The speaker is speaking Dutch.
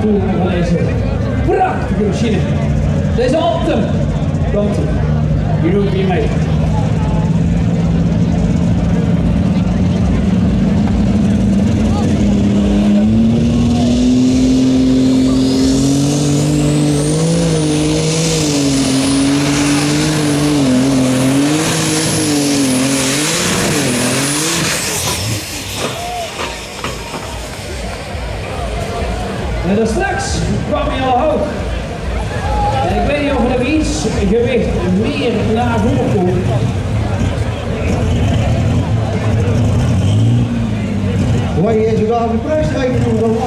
aftoering van deze prachtige machine. Deze Optum komt European mee. En dan straks kwam hij al hoog. En ik weet niet of er iets gewicht meer naar voren komt. Waar je zo'n prijsgever doen.